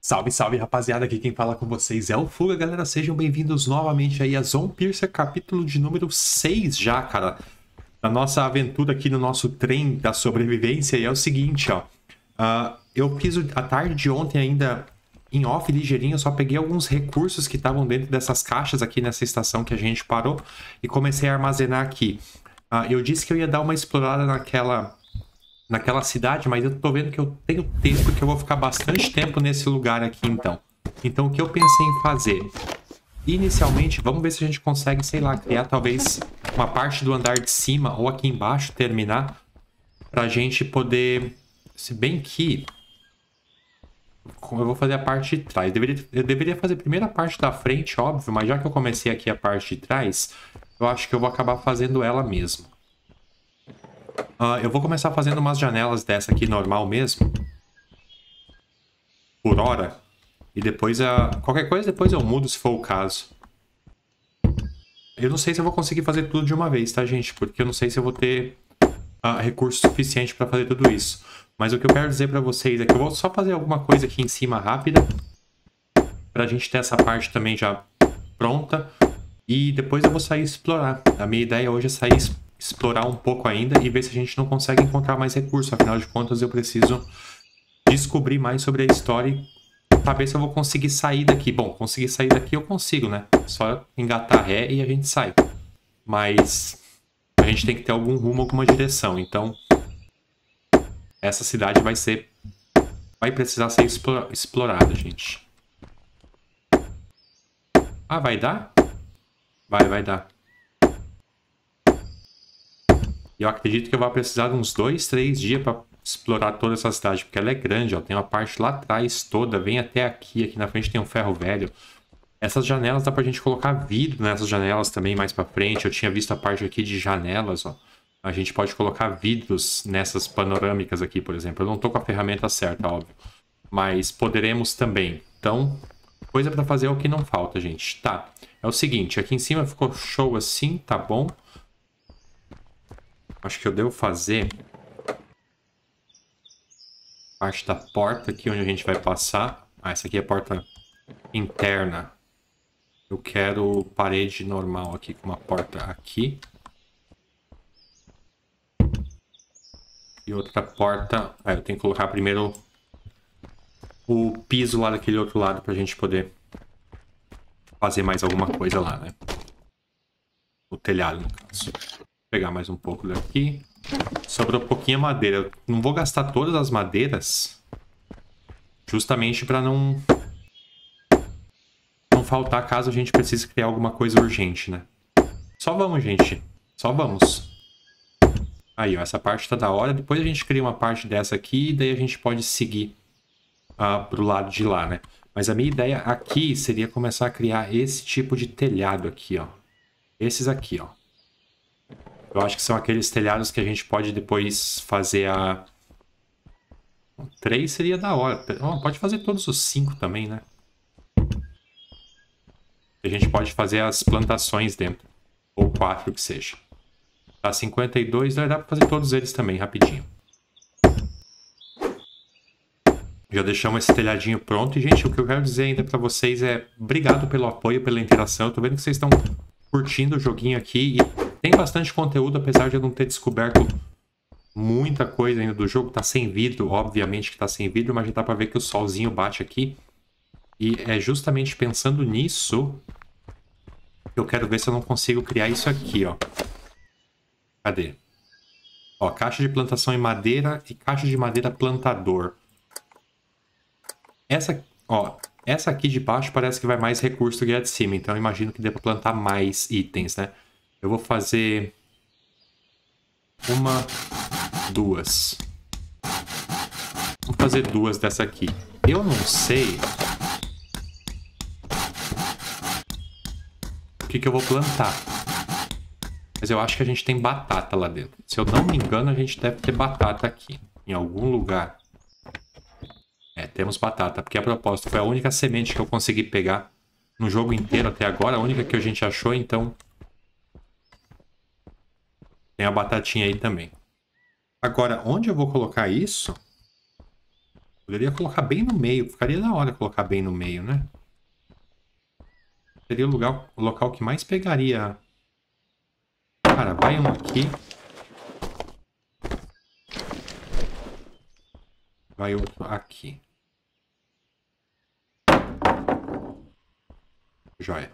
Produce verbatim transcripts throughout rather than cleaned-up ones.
Salve, salve, rapaziada, aqui quem fala com vocês é o Fuga, galera, sejam bem-vindos novamente aí a Zonepiercer, capítulo de número seis já, cara, da nossa aventura aqui no nosso trem da sobrevivência. E é o seguinte, ó, uh, eu fiz a tarde de ontem ainda em off ligeirinho, eu só peguei alguns recursos que estavam dentro dessas caixas aqui nessa estação que a gente parou e comecei a armazenar aqui. Uh, eu disse que eu ia dar uma explorada naquela... naquela cidade, mas eu tô vendo que eu tenho tempo, que eu vou ficar bastante tempo nesse lugar aqui, então. Então, o que eu pensei em fazer? Inicialmente, vamos ver se a gente consegue, sei lá, criar talvez uma parte do andar de cima ou aqui embaixo, terminar, pra gente poder... Se bem que... eu vou fazer a parte de trás. Eu deveria, eu deveria fazer primeiro a parte da frente, óbvio, mas já que eu comecei aqui a parte de trás, eu acho que eu vou acabar fazendo ela mesmo. Uh, eu vou começar fazendo umas janelas dessa aqui normal mesmo. Por hora. E depois, uh, qualquer coisa depois eu mudo se for o caso. Eu não sei se eu vou conseguir fazer tudo de uma vez, tá, gente? Porque eu não sei se eu vou ter uh, recurso suficiente para fazer tudo isso. Mas o que eu quero dizer para vocês é que eu vou só fazer alguma coisa aqui em cima rápida. Pra gente ter essa parte também já pronta. E depois eu vou sair explorar. A minha ideia hoje é sair explorar. explorar um pouco ainda e ver se a gente não consegue encontrar mais recursos. Afinal de contas, eu preciso descobrir mais sobre a história e saber se eu vou conseguir sair daqui. Bom, conseguir sair daqui eu consigo, né? Só engatar ré e a gente sai. Mas a gente tem que ter algum rumo, alguma direção. Então, essa cidade vai ser... vai precisar ser explora... explorada, gente. Ah, vai dar? Vai, vai dar. Eu acredito que eu vou precisar de uns dois, três dias para explorar toda essa cidade, porque ela é grande, ó. Tem uma parte lá atrás toda, vem até aqui, aqui na frente tem um ferro velho. Essas janelas dá pra gente colocar vidro nessas janelas também mais pra frente. Eu tinha visto a parte aqui de janelas, ó. A gente pode colocar vidros nessas panorâmicas aqui, por exemplo. Eu não tô com a ferramenta certa, óbvio. Mas poderemos também. Então, coisa pra fazer é o que não falta, gente. Tá, é o seguinte, aqui em cima ficou show assim, tá bom. Acho que eu devo fazer parte da porta aqui onde a gente vai passar. Ah, essa aqui é a porta interna. Eu quero parede normal aqui com uma porta aqui. E outra porta... Ah, eu tenho que colocar primeiro o piso lá daquele outro lado pra gente poder fazer mais alguma coisa lá, né? O telhado, no caso. Vou pegar mais um pouco daqui. Sobrou pouquinha madeira. Eu não vou gastar todas as madeiras. Justamente para não... não faltar caso a gente precise criar alguma coisa urgente, né? Só vamos, gente. Só vamos. Aí, ó. Essa parte tá da hora. Depois a gente cria uma parte dessa aqui. E daí a gente pode seguir uh, pro lado de lá, né? Mas a minha ideia aqui seria começar a criar esse tipo de telhado aqui, ó. Esses aqui, ó. Eu acho que são aqueles telhados que a gente pode depois fazer a... três seria da hora. Oh, pode fazer todos os cinco também, né? A gente pode fazer as plantações dentro. Ou quatro, que seja. Tá, cinquenta e dois, dá pra fazer todos eles também, rapidinho. Já deixamos esse telhadinho pronto. E, gente, o que eu quero dizer ainda pra vocês é... obrigado pelo apoio, pela interação. Eu tô vendo que vocês estão curtindo o joguinho aqui e... tem bastante conteúdo, apesar de eu não ter descoberto muita coisa ainda do jogo. Tá sem vidro, obviamente que tá sem vidro, mas já dá pra ver que o solzinho bate aqui. E é justamente pensando nisso que eu quero ver se eu não consigo criar isso aqui, ó. Cadê? Ó, caixa de plantação em madeira e caixa de madeira plantador. Essa, ó, essa aqui de baixo parece que vai mais recurso do que a de cima, então eu imagino que dê pra plantar mais itens, né? Eu vou fazer uma, duas. Vou fazer duas dessa aqui. Eu não sei o que que eu vou plantar. Mas eu acho que a gente tem batata lá dentro. Se eu não me engano, a gente deve ter batata aqui. Em algum lugar. É, temos batata. Porque a propósito, foi a única semente que eu consegui pegar no jogo inteiro até agora. A única que a gente achou, então... tem a batatinha aí também. Agora, onde eu vou colocar isso? Poderia colocar bem no meio. Ficaria da hora colocar bem no meio, né? Seria o, lugar, o local que mais pegaria. Cara, vai um aqui. Vai outro aqui. Joia.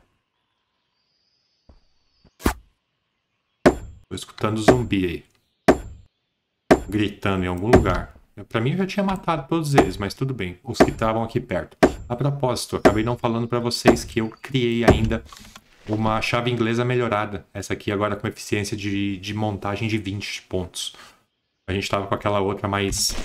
Tô escutando zumbi aí. Gritando em algum lugar. Pra mim eu já tinha matado todos eles, mas tudo bem. Os que estavam aqui perto. A propósito, acabei não falando pra vocês que eu criei ainda uma chave inglesa melhorada. Essa aqui agora com eficiência de, de montagem de vinte pontos. A gente tava com aquela outra mais...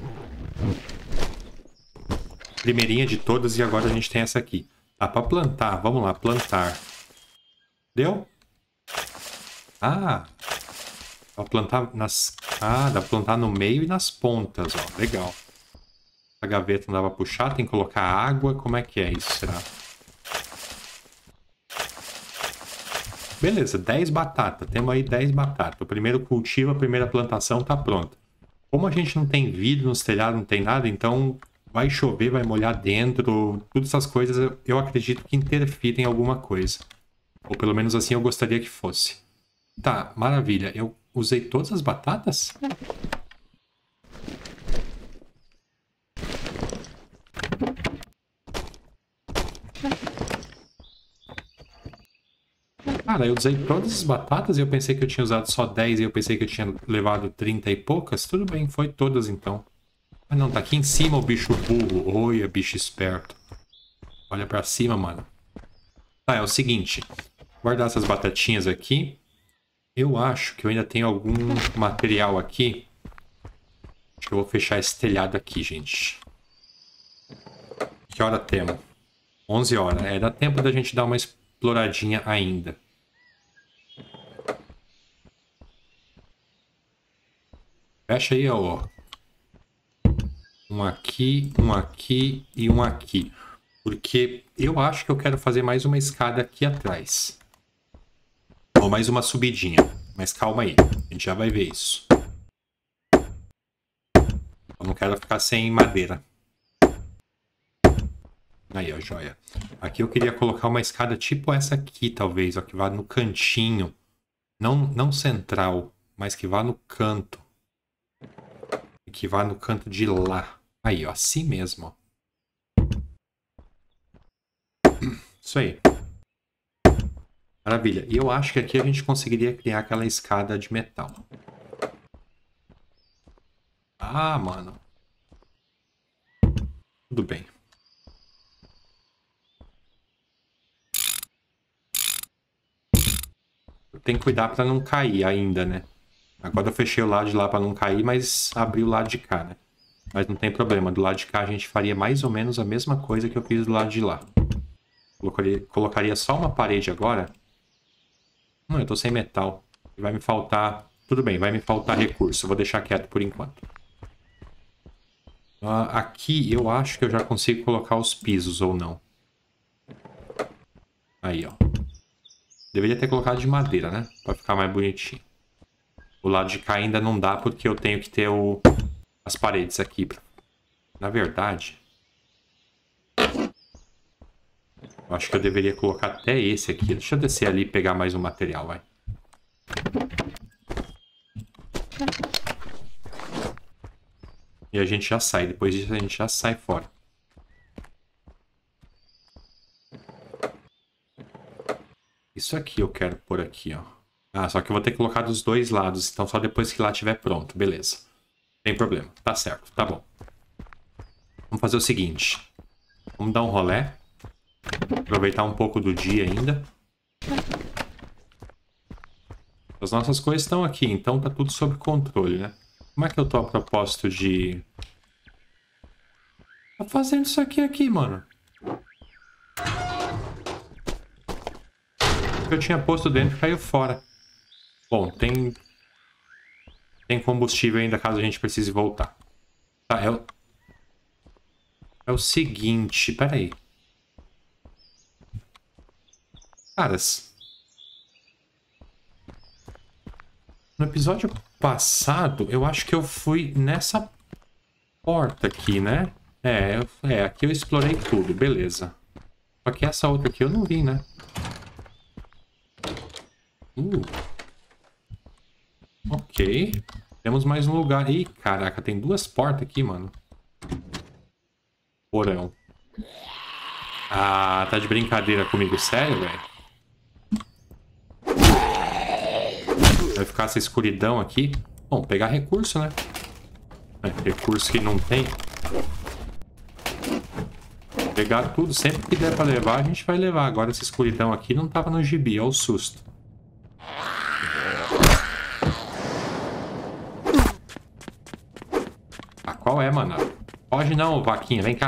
primeirinha de todas e agora a gente tem essa aqui. Ah, pra plantar. Vamos lá, plantar. Deu? Ah... Pra plantar nas... Ah, dá pra plantar no meio e nas pontas, ó. Legal. A gaveta não dá pra puxar, tem que colocar água. Como é que é isso, será? Beleza, dez batatas. Temos aí dez batatas. O primeiro cultivo, a primeira plantação tá pronta. Como a gente não tem vidro nos telhados, não tem nada, então vai chover, vai molhar dentro. Todas essas coisas eu acredito que interferem em alguma coisa. Ou pelo menos assim eu gostaria que fosse. Tá, maravilha. Eu usei todas as batatas? Cara, eu usei todas as batatas e eu pensei que eu tinha usado só dez e eu pensei que eu tinha levado trinta e poucas. Tudo bem, foi todas então. Ah não, tá aqui em cima o bicho burro. Olha, bicho esperto. Olha pra cima, mano. Tá, é o seguinte. Guardar essas batatinhas aqui. Eu acho que eu ainda tenho algum material aqui. Acho que eu vou fechar esse telhado aqui, gente. Que hora temos? onze horas. É, dá tempo da gente dar uma exploradinha ainda. Fecha aí, ó. Um aqui, um aqui e um aqui. Porque eu acho que eu quero fazer mais uma escada aqui atrás. Ou mais uma subidinha. Mas calma aí. A gente já vai ver isso. Eu não quero ficar sem madeira. Aí, ó, joia. Aqui eu queria colocar uma escada tipo essa aqui, talvez. Ó, que vá no cantinho. Não, não central, mas que vá no canto. Que vá no canto de lá. Aí, ó, assim mesmo, ó. Isso aí. Maravilha. E eu acho que aqui a gente conseguiria criar aquela escada de metal. Ah, mano. Tudo bem. Tem que cuidar pra não cair ainda, né? Agora eu fechei o lado de lá pra não cair, mas abri o lado de cá, né? Mas não tem problema. Do lado de cá a gente faria mais ou menos a mesma coisa que eu fiz do lado de lá. Colocaria, colocaria só uma parede agora. Não, eu tô sem metal. Vai me faltar... Tudo bem, vai me faltar recurso. Eu vou deixar quieto por enquanto. Uh, aqui eu acho que eu já consigo colocar os pisos ou não. Aí, ó. Deveria ter colocado de madeira, né? Pra ficar mais bonitinho. O lado de cá ainda não dá porque eu tenho que ter o... as paredes aqui. Na verdade... eu acho que eu deveria colocar até esse aqui. Deixa eu descer ali e pegar mais um material, vai. E a gente já sai. Depois disso a gente já sai fora. Isso aqui eu quero pôr aqui, ó. Ah, só que eu vou ter que colocar dos dois lados. Então só depois que lá estiver pronto. Beleza. Sem problema. Tá certo. Tá bom. Vamos fazer o seguinte. Vamos dar um rolê. Aproveitar um pouco do dia ainda. As nossas coisas estão aqui, então tá tudo sob controle, né? Como é que eu tô a propósito de... Tá fazendo isso aqui aqui, mano. O que eu tinha posto dentro caiu fora. Bom, tem... Tem combustível ainda caso a gente precise voltar. Tá, é o... É o seguinte, peraí. Caras... No episódio passado, eu acho que eu fui nessa porta aqui, né? É, eu- é, aqui eu explorei tudo, beleza. Só que essa outra aqui eu não vi, né? Uh. Ok. Temos mais um lugar. Ih, caraca, tem duas portas aqui, mano. Porão. Ah, tá de brincadeira comigo, sério, velho? Vai ficar essa escuridão aqui. Bom, pegar recurso, né? É, recurso que não tem. Pegar tudo, sempre que der pra levar, a gente vai levar. Agora essa escuridão aqui não tava no gibi, olha o susto. Ah, qual é, mano? Foge não, vaquinha, vem cá.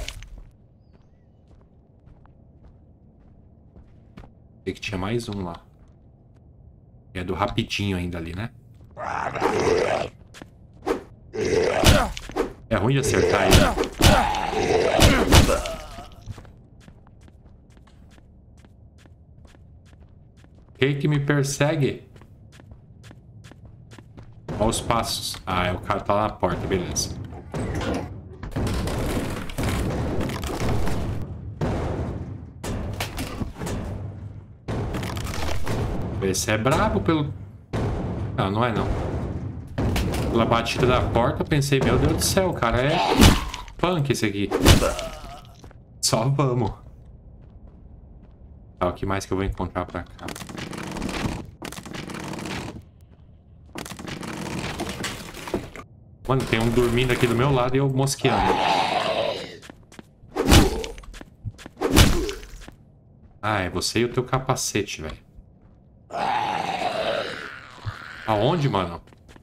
Sei que tinha mais um lá. É do rapidinho ainda ali, né? É ruim de acertar ele. Quem que me persegue? Olha os passos. Ah, é o cara tá lá na porta, beleza. Esse é brabo pelo... Não, não é não. Pela batida da porta eu pensei, meu Deus do céu, o cara é punk esse aqui. Só vamos. Tá, o que mais que eu vou encontrar pra cá? Mano, tem um dormindo aqui do meu lado e eu mosqueando. Ah, é você e o teu capacete, velho. Aonde, mano?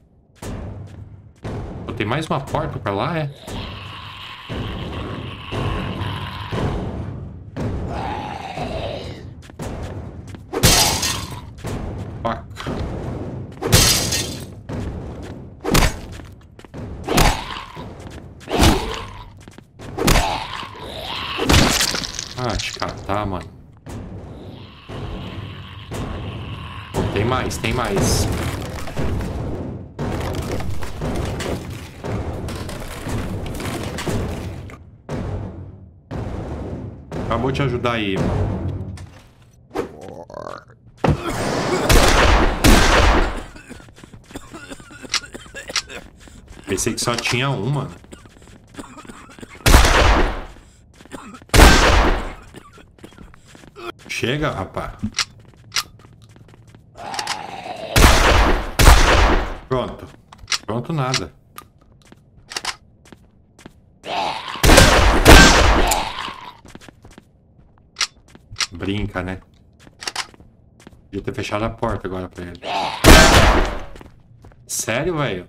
Pô, tem mais uma porta pra lá, é? Faca. Ah, te catar, mano. Pô, tem mais, tem mais. Acabou de ajudar aí, mano. Pensei que só tinha um, mano. Chega, rapaz. Pronto. Pronto nada. Brinca, né? Podia ter fechado a porta agora pra ele. Sério, velho?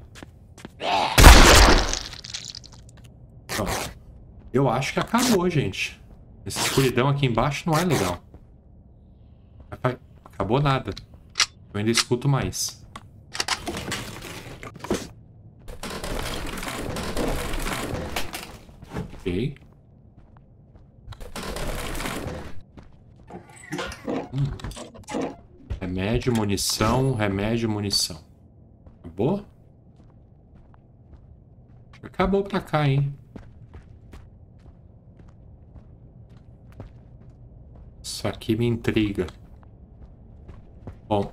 Pronto. Eu acho que acabou, gente. Essa escuridão aqui embaixo não é legal. Acabou nada. Eu ainda escuto mais. Ok. Hum. Remédio, munição, remédio, munição. Acabou? Acabou pra cá, hein? Isso aqui me intriga. Bom.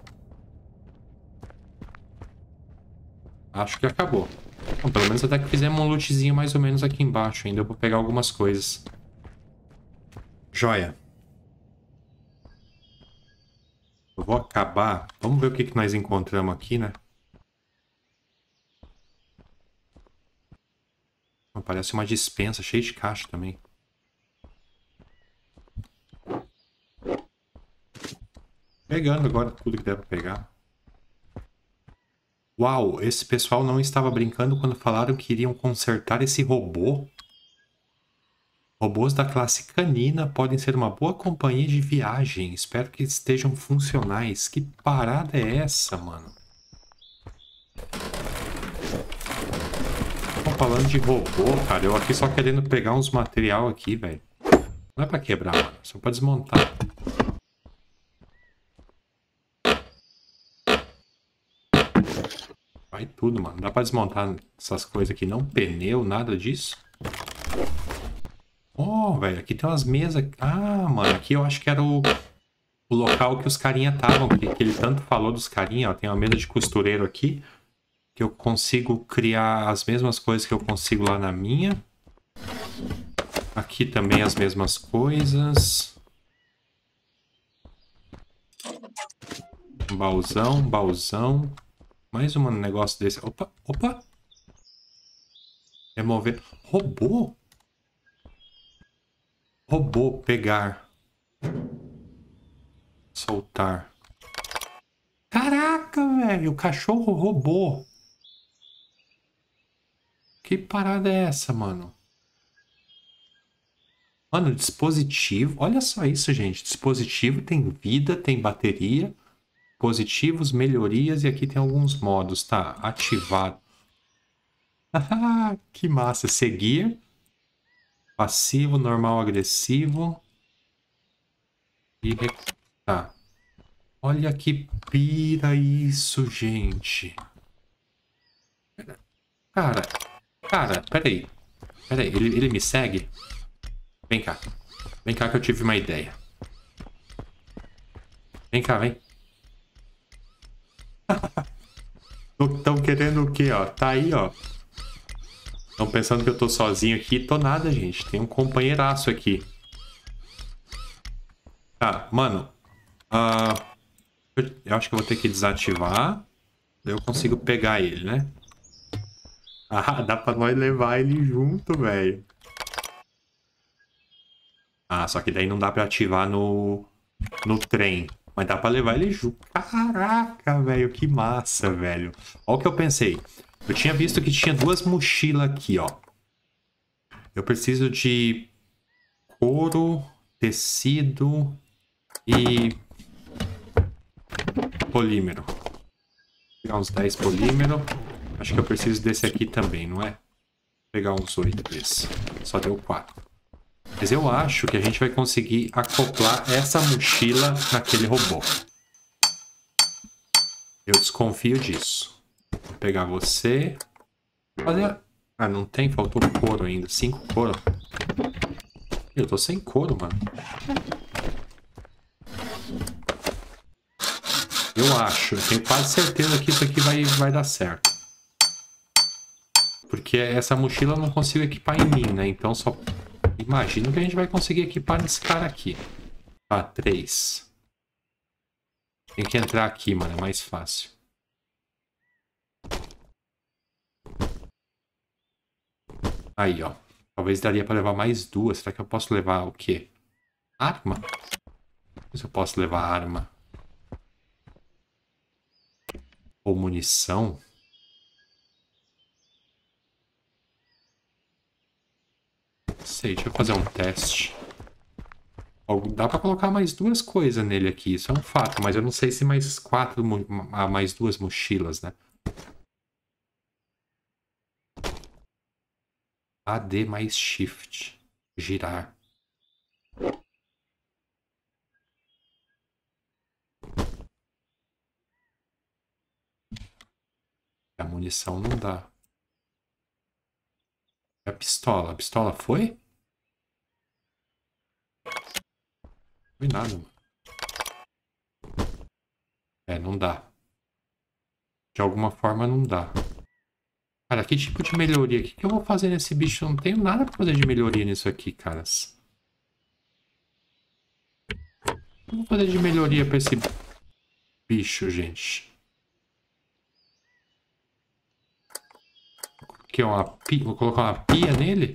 Acho que acabou. Bom, pelo menos até que fizemos um lootzinho mais ou menos aqui embaixo. Ainda vou pegar algumas coisas. Joia. Eu vou acabar. Vamos ver o que, que nós encontramos aqui, né? Parece uma dispensa cheia de caixa também. Pegando agora tudo que der pra pegar. Uau, esse pessoal não estava brincando quando falaram que iriam consertar esse robô. Robôs da classe canina podem ser uma boa companhia de viagem. Espero que estejam funcionais. Que parada é essa, mano? Estão falando de robô, cara. Eu aqui só querendo pegar uns material aqui, velho. Não é pra quebrar, mano. Só pra desmontar. Vai tudo, mano. Não dá pra desmontar essas coisas aqui, não. Pneu, nada disso. Oh, velho, aqui tem umas mesas. Ah, mano, aqui eu acho que era o, o local que os carinha estavam. Que, que ele tanto falou dos carinha, ó. Tem uma mesa de costureiro aqui. Que eu consigo criar as mesmas coisas que eu consigo lá na minha. Aqui também as mesmas coisas. Baúzão, baúzão. Mais um negócio desse. Opa, opa. Remover. Robô? Robô, pegar. Soltar. Caraca, velho. O cachorro robô. Que parada é essa, mano? Mano, dispositivo. Olha só isso, gente. Dispositivo tem vida, tem bateria. Positivos, melhorias. E aqui tem alguns modos. Tá, ativado. Ah, que massa. Seguir. Passivo, normal, agressivo. E... Tá. Olha que pira isso, gente. Cara, cara, peraí. Peraí, ele, ele me segue? Vem cá. Vem cá que eu tive uma ideia. Vem cá, vem. Estão querendo o quê, ó? Tá aí, ó. Estão pensando que eu tô sozinho aqui. Tô nada, gente. Tem um companheiraço aqui. Tá, mano. Uh, eu, eu acho que eu vou ter que desativar. Daí eu consigo pegar ele, né? Ah, dá pra nós levar ele junto, velho. Ah, só que daí não dá pra ativar no, no trem. Mas dá pra levar ele junto. Caraca, velho, que massa, velho. Olha o que eu pensei. Eu tinha visto que tinha duas mochilas aqui, ó. Eu preciso de couro, tecido e polímero. Vou pegar uns dez polímero. Acho que eu preciso desse aqui também, não é? Vou pegar uns oito desses. Só deu quatro. Mas eu acho que a gente vai conseguir acoplar essa mochila naquele robô. Eu desconfio disso. Vou pegar você. Fazer... Ah, não tem? Faltou couro ainda. Cinco couro. Eu tô sem couro, mano. Eu acho. Eu tenho quase certeza que isso aqui vai, vai dar certo. Porque essa mochila eu não consigo equipar em mim, né? Então só... Imagino que a gente vai conseguir equipar nesse cara aqui. Tá, três. Tem que entrar aqui, mano. É mais fácil. Aí, ó. Talvez daria pra levar mais duas. Será que eu posso levar o quê? Arma? Não sei se eu posso levar arma. Ou munição? Não sei, deixa eu fazer um teste. Dá pra colocar mais duas coisas nele aqui, isso é um fato. Mas eu não sei se mais quatro, mais duas mochilas, né? A D mais Shift. Girar. A munição não dá. A pistola. A pistola foi? Não foi nada, mano. É, não dá. De alguma forma não dá. Cara, que tipo de melhoria? O que, que eu vou fazer nesse bicho? Eu não tenho nada pra fazer de melhoria nisso aqui, caras. O que eu vou fazer de melhoria pra esse bicho, gente? Que é uma pia? Vou colocar uma pia nele?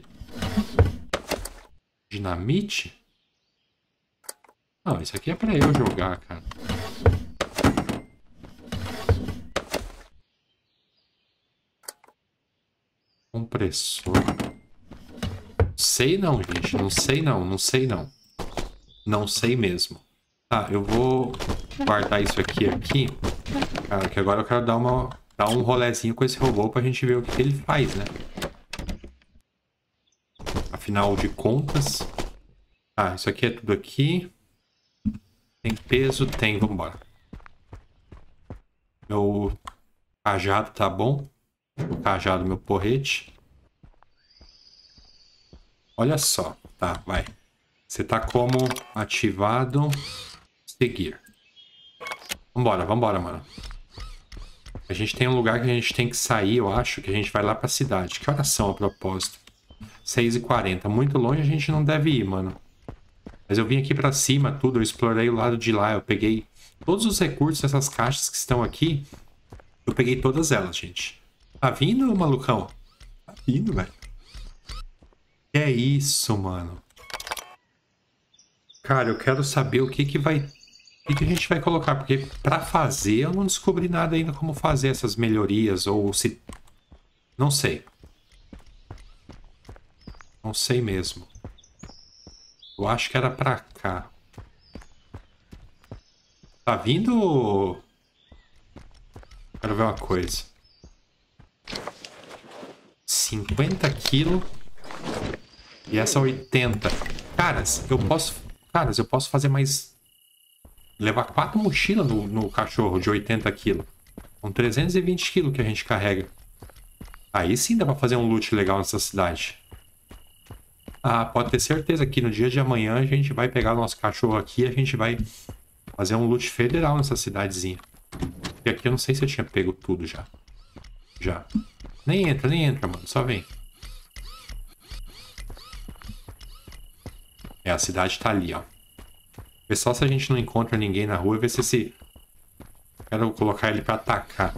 Dinamite? Não, isso aqui é pra eu jogar, cara. Compressor. Sei não, gente. Não sei não. Não sei não. Não sei mesmo. Tá, eu vou guardar isso aqui aqui. Cara, que agora eu quero dar, uma, dar um rolezinho com esse robô pra gente ver o que, que ele faz, né? Afinal de contas... Ah, isso aqui é tudo aqui. Tem peso? Tem. Vambora. Meu cajado tá bom. O cajado, meu porrete. Olha só. Tá, vai. Você tá como ativado. Seguir. Vambora, vambora, mano. A gente tem um lugar que a gente tem que sair, eu acho, que a gente vai lá pra cidade. Que horas são a propósito? seis e quarenta. Muito longe a gente não deve ir, mano. Mas eu vim aqui pra cima, tudo. Eu explorei o lado de lá. Eu peguei todos os recursos dessas caixas que estão aqui. Eu peguei todas elas, gente. Tá vindo, malucão? Tá vindo, velho. Que é isso, mano? Cara, eu quero saber o que que vai... O que que a gente vai colocar? Porque pra fazer eu não descobri nada ainda como fazer essas melhorias. Ou se... Não sei. Não sei mesmo. Eu acho que era pra cá. Tá vindo? Quero ver uma coisa. cinquenta quilos. E essa oitenta. Caras, eu posso... Caras, eu posso fazer mais... Levar quatro mochilas no, no cachorro de oitenta quilos. Com trezentos e vinte quilos que a gente carrega. Aí sim dá pra fazer um loot legal nessa cidade. Ah, pode ter certeza que no dia de amanhã a gente vai pegar o nosso cachorro aqui e a gente vai fazer um loot federal nessa cidadezinha. E aqui eu não sei se eu tinha pego tudo já. Já. Nem entra, nem entra, mano. Só vem. É, a cidade tá ali, ó. Vê só se a gente não encontra ninguém na rua e ver se esse... Quero colocar ele pra atacar.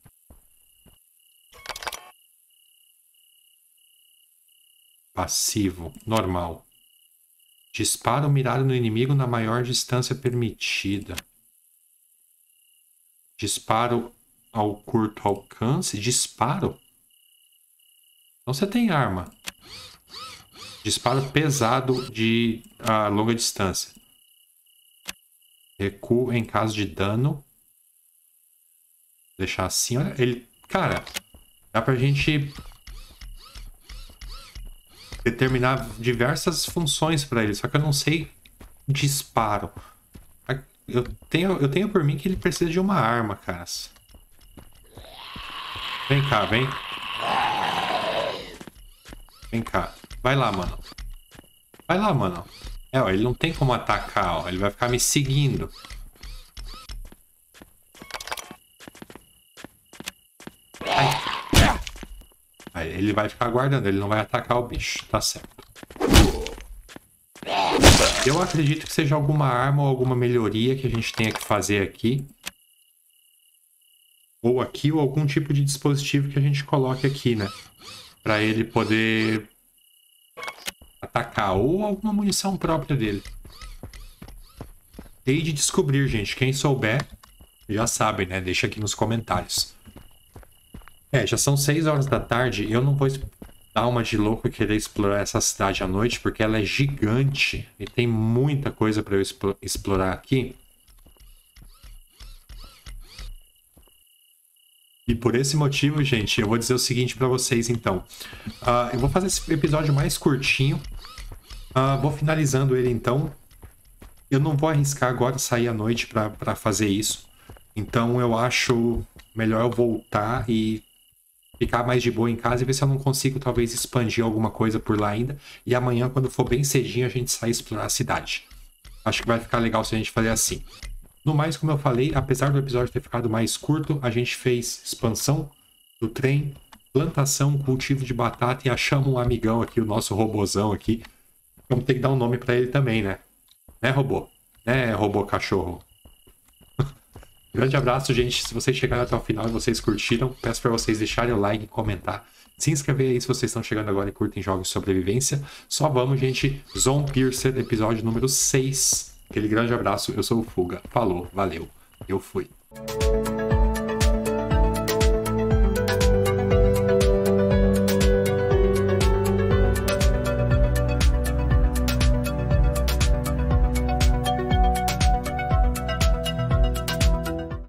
Passivo. Normal. Disparo mirado no inimigo na maior distância permitida. Disparo ao curto alcance. Disparo? Então você tem arma. Disparo pesado de a longa distância. Recuo em caso de dano. Deixar assim. Olha, ele... Cara, dá pra gente... determinar diversas funções para ele, só que eu não sei disparo. Eu tenho, eu tenho por mim que ele precisa de uma arma, caras. Vem cá, vem. Vem cá. Vai lá, mano. Vai lá, mano. É, ó, ele não tem como atacar, ó. Ele vai ficar me seguindo. Ai. Aí ele vai ficar aguardando, ele não vai atacar o bicho, tá certo. Eu acredito que seja alguma arma ou alguma melhoria que a gente tenha que fazer aqui. Ou aqui, ou algum tipo de dispositivo que a gente coloque aqui, né? Pra ele poder atacar, ou alguma munição própria dele. Hei de descobrir, gente. Quem souber, já sabe, né? Deixa aqui nos comentários. É, já são seis horas da tarde. Eu não vou dar uma de louco e querer explorar essa cidade à noite, porque ela é gigante e tem muita coisa para eu explorar aqui. E por esse motivo, gente, eu vou dizer o seguinte para vocês, então. Uh, eu vou fazer esse episódio mais curtinho. Uh, vou finalizando ele, então. Eu não vou arriscar agora sair à noite para fazer isso. Então eu acho melhor eu voltar e ficar mais de boa em casa e ver se eu não consigo talvez expandir alguma coisa por lá ainda. E amanhã, quando for bem cedinho, a gente sai explorar a cidade. Acho que vai ficar legal se a gente fazer assim. No mais, como eu falei, apesar do episódio ter ficado mais curto, a gente fez expansão do trem, plantação, cultivo de batata e achamos um amigão aqui, o nosso robozão aqui. Vamos ter que dar um nome pra ele também, né? Né, robô? Né, robô cachorro? Grande abraço, gente. Se vocês chegaram até o final e vocês curtiram, peço para vocês deixarem o like e comentar. Se inscrever aí se vocês estão chegando agora e curtem jogos de sobrevivência. Só vamos, gente. Zompiercer, episódio número seis. Aquele grande abraço. Eu sou o Fuga. Falou, valeu. Eu fui.